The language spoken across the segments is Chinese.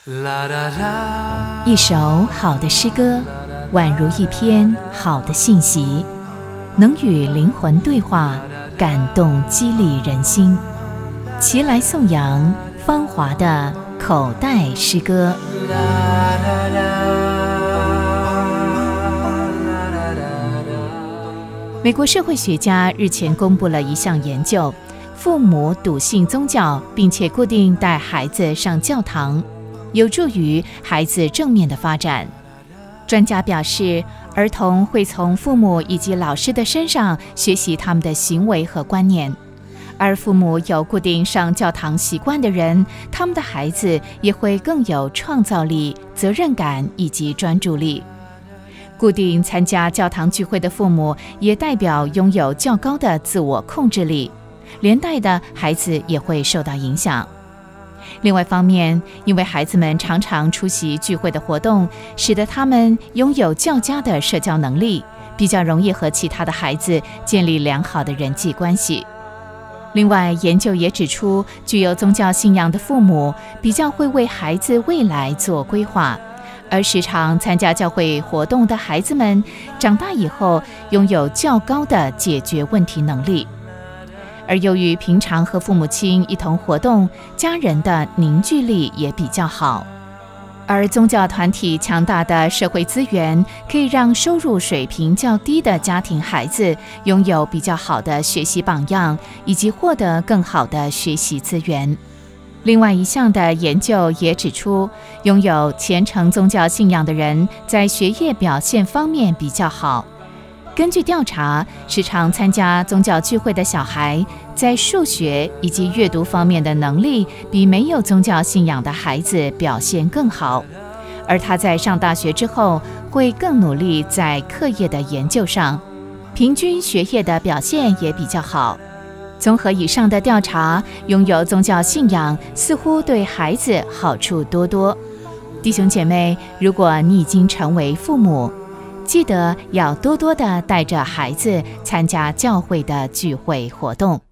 一首好的诗歌，宛如一篇好的信息，能与灵魂对话，感动激励人心。齐来颂扬芳华的口袋诗歌。美国社会学家日前公布了一项研究，父母笃信宗教，并且固定带孩子上教堂，有助于孩子正面的发展。专家表示，儿童会从父母以及老师的身上学习他们的行为和观念，而父母有固定上教堂习惯的人，他们的孩子也会更有创造力、责任感以及专注力。固定参加教堂聚会的父母，也代表拥有较高的自我控制力，连带的孩子也会受到影响。另外一方面，因为孩子们常常出席聚会的活动，使得他们拥有较佳的社交能力，比较容易和其他的孩子建立良好的人际关系。另外，研究也指出，具有宗教信仰的父母比较会为孩子未来做规划，而时常参加教会活动的孩子们，长大以后拥有较高的解决问题能力。而由于平常和父母亲一同活动，家人的凝聚力也比较好。而宗教团体强大的社会资源，可以让收入水平较低的家庭孩子拥有比较好的学习榜样，以及获得更好的学习资源。另外一项的研究也指出，拥有虔诚宗教信仰的人在学业表现方面比较好。根据调查，时常参加宗教聚会的小孩，在数学以及阅读方面的能力比没有宗教信仰的孩子表现更好，而他在上大学之后会更努力在课业的研究上，平均学业的表现也比较好。综合以上的调查，拥有宗教信仰似乎对孩子好处多多。弟兄姐妹，如果你已经成为父母，记得要多多的带着孩子参加教会的聚会活动。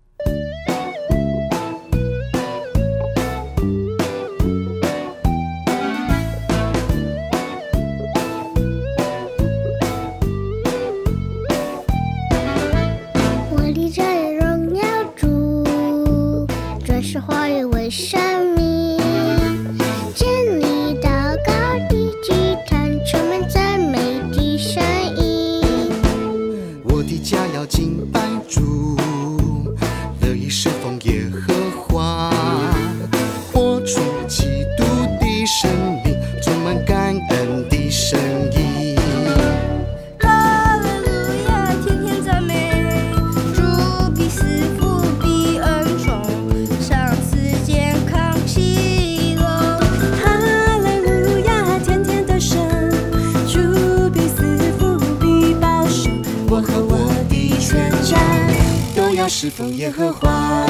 我立着荣耀主，转世化约为生命，建立祷告的祭坛，充满赞美的声音。 我的家要敬拜主，乐意侍奉耶和华，活出基督的生命，充满感恩的声音。 哈利路亚，天天赞美主，必赐福必恩宠，赏赐健康喜乐。哈利路亚，天天得胜，主必赐福必保守，我和我的全家都要侍奉耶和华。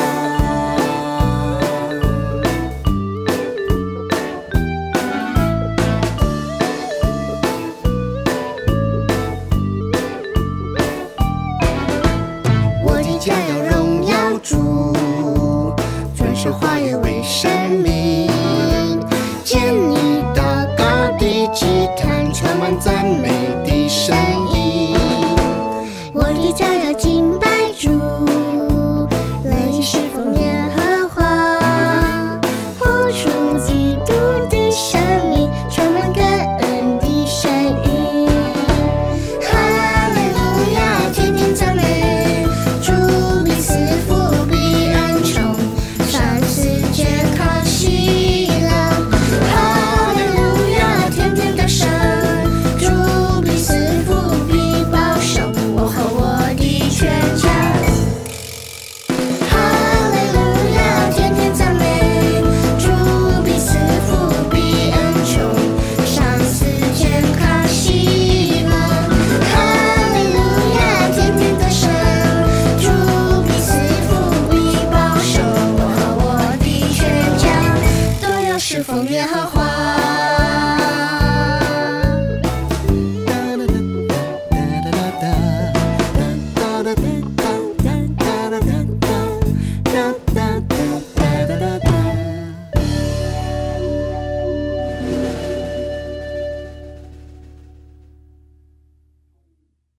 我的家要荣耀主，转世化约为生命，建立祷告的祭坛，充满赞美的声音。 我的家要敬拜主，乐意侍奉耶和华，活出基督的生命，充满感恩的声音。哈利路亚，天天赞美主，必赐福必恩宠，赏赐健康喜乐。哈利路亚，天天得胜，主必赐福必保守，我和我的全家。哈利路亚，天天赞美主，必赐福必恩宠，赏赐健康喜乐。哈利路亚，天天得胜，主必赐福必保守，我和我的全家都要侍奉耶和华。